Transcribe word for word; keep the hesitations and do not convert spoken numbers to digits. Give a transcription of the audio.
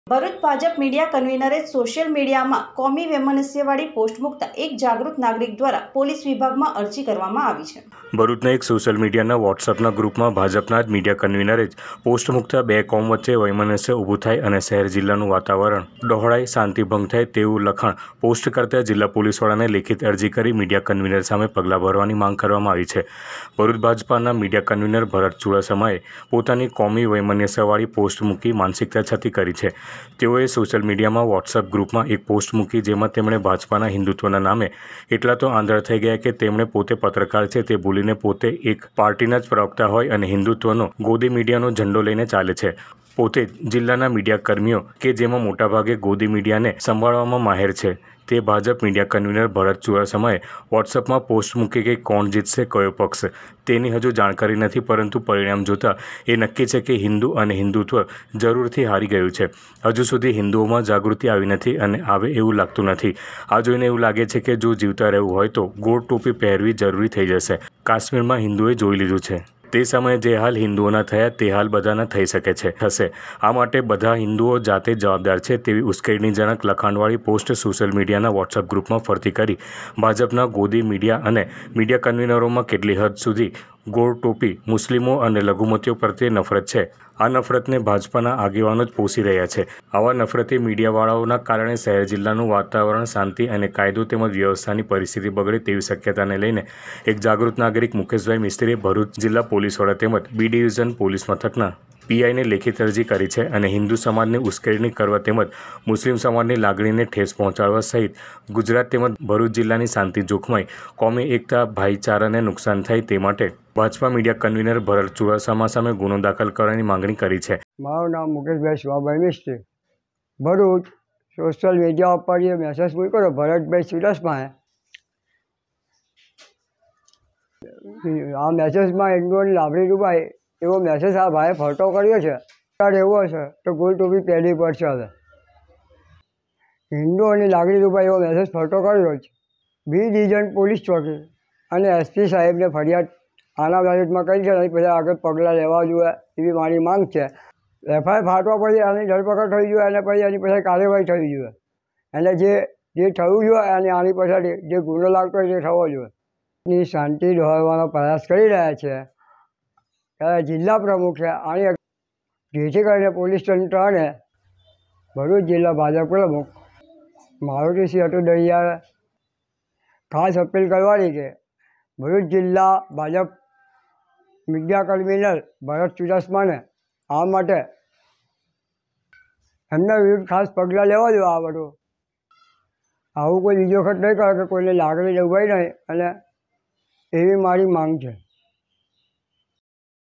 Bharuch Bhajap media કન્વીનરે social મીડિયામાં કોમી વૈમનસ્યવાળી પોસ્ટ મૂકતા એક જાગૃત નાગરિક દ્વારા પોલીસ વિભાગમાં અરજી કરવામાં આવી છે। ભરૂચના એક સોશિયલ મીડિયાના વોટ્સઅપના ગ્રુપમાં ભાજપના જ મીડિયા કન્વીનરે જ પોસ્ટ મૂકતા બે કોમ વચ્ચે વૈમનસ્ય ઊભું થાય અને શહેર જિલ્લાનું વાતાવરણ ડહોળાય, શાંતિભંગ થાય તેવું લખાણ પોસ્ટ કરતા જિલ્લા પોલીસ વડાને લેખિત અરજી કરી મીડિયા કન્વીનર સામે પગલાં ભરવાની માંગ કરવામાં આવી છે। ભરૂચ ભાજપાના મીડિયા કન્વીનર ભરત ચુડાસમાએ પોતાની કોમી વૈમનસ્યવાળી પોસ્ટ મૂકી માનસિકતા છતી કરી છે। તેઓએ સોશિયલ મીડિયામાં વોટ્સઅપ ગ્રુપમાં એક પોસ્ટ મૂકી જેમાં તેમણે ભાજપાના હિન્દુત્વના નામે એટલા તો આંધળા થઈ ગયા કે તેમણે પોતે પત્રકાર છે તે ભૂલીને પોતે એક પાર્ટીના જ પ્રવક્તા હોય અને હિન્દુત્વનો ગોદી મીડિયાનો ઝંડો લઈને ચાલે છે। પોતે જિલ્લાના મીડિયા કર્મીઓ કે જેમાં મોટાભાગે ગોદી મીડિયાને સંભાળવામાં માહેર છે તે ભાજપ મીડિયા કન્વીનર ભરત ચુડાસમાએ વોટ્સઅપમાં પોસ્ટ મૂકી કે કોણ જીતશે કયો પક્ષ તેની હજુ જાણકારી નથી, પરંતુ પરિણામ જોતાં એ નક્કી છે કે હિન્દુ અને હિન્દુત્વ જરૂરથી હારી ગયું છે। હજુ સુધી હિન્દુઓમાં જાગૃતિ આવી નથી અને આવે એવું લાગતું નથી। આ જોઈને એવું લાગે છે કે જો જીવતા રહેવું હોય તો ગોળ ટોપી પહેરવી જરૂરી થઈ જશે। કાશ્મીરમાં હિન્દુએ જોઈ લીધું છે, તે સમયે જે હાલ હિન્દુઓના થયા તે હાલ બધાના થઈ શકે છે થશે। આ માટે બધા હિન્દુઓ જાતે જવાબદાર છે તેવી ઉશ્કેરણીજનક લખાણવાળી પોસ્ટ સોશિયલ મીડિયાના વોટ્સઅપ ગ્રુપમાં ફરતી કરી ભાજપના ગોદી મીડિયા અને મીડિયા કન્વીનરોમાં કેટલી હદ સુધી ગોળ ટોપી મુસ્લિમો અને લઘુમતીઓ પ્રત્યે નફરત છે, આ નફરતને ભાજપાના આગેવાનો જ પોષી રહ્યા છે। આવા નફરતી મીડિયાવાળાઓના કારણે શહેર જિલ્લાનું વાતાવરણ, શાંતિ અને કાયદો તેમજ વ્યવસ્થાની પરિસ્થિતિ બગડે તેવી શક્યતાને લઈને એક જાગૃત નાગરિક મુકેશભાઈ મિસ્ત્રીએ ભરૂચ જિલ્લા પોલીસ વડા તેમજ બી ડિવિઝન પોલીસ મથકના પીઆઈને લેખિત અરજી કરી છે અને હિન્દુ સમાજની ઉશ્કેરણી કરવા તેમજ મુસ્લિમ સમાજની લાગણીને ઠેસ પહોંચાડવા સહિત ગુજરાત તેમજ ભરૂચ જિલ્લાની શાંતિ જોખમાઈ, કોમી એકતા, ભાઈચારાને નુકસાન થાય તે માટે ભાજપા મીડિયા કન્વીનર ભરત ચુડાસમા સામે ગુનો દાખલ કરવાની માંગણી કરી છે। મારું નામ મુકેશભાઈ શિવાભાઈ મિસ્ત્રી, ભરૂચ સોશિયલ મીડિયા ઉપર એ મેસેજ મૂક્યો ભરતભાઈ ચુડાસમાએ। આ મેસેજમાં હિન્દુઓની લાગણી ડૂબાય એવો મેસેજ આ ભાઈએ ફરતો કર્યો છે। ત્યારે એવું હશે તો ગોળ ટોપી પહેરવી પડશે। હવે હિન્દુઓની લાગણી ડૂબાય એવો મેસેજ ફરતો કર્યો છે। બી ડિવિઝન પોલીસ ચોકી અને એસપી સાહેબને ફરિયાદ આના બાબતમાં કરી છે, પછી આગળ પગલાં લેવા જોઈએ એવી મારી માંગ છે। એફઆઈઆર ફાટવા પછી આની ધરપકડ થઈ જોઈએ અને પછી એની પછી કાર્યવાહી થવી જોઈએ અને જે જે થવું જોઈએ અને આની પાછળ જે ગુનો લાગતો હોય તે થવો જોઈએ। ની શાંતિ દોહરવાનો પ્રયાસ કરી રહ્યા છે ત્યારે જિલ્લા પ્રમુખ છે આની જેથી કરીને પોલીસ તંત્ર અને ભરૂચ જિલ્લા ભાજપ પ્રમુખ મારુતિસિંહ અટુડરિયાએ ખાસ અપીલ કરવાની કે ભરૂચ જિલ્લા ભાજપ મીડિયા કન્વીનર ભરત ચુડાસમાને આ માટે એમના વિરુદ્ધ ખાસ પગલાં લેવા જોઈએ। આ બધું આવું કોઈ બીજો વખત નહીં કરે કે કોઈને લાગણી ડૂબાઈ નહીં અને એવી મારી માંગ છે।